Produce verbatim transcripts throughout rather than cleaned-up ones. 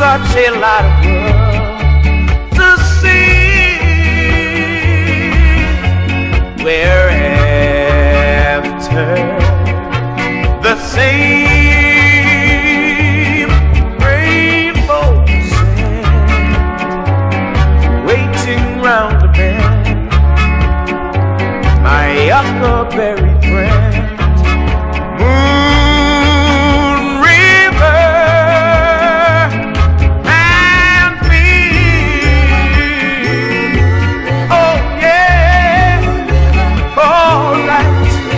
such a lot of world to see. We're after the same rainbows waiting round the bend. My huckleberry friend, Moon River, and me. Oh yeah, all right.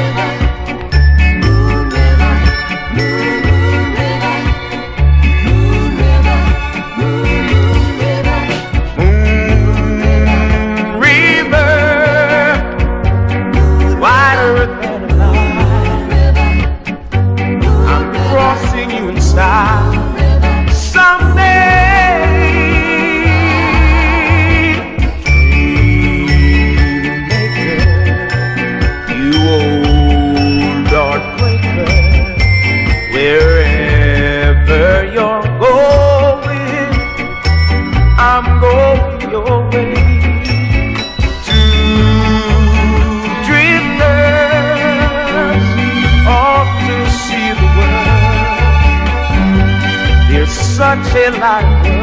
Wherever you're going, I'm going your way. Two drifters off to see the world. There's such a lot of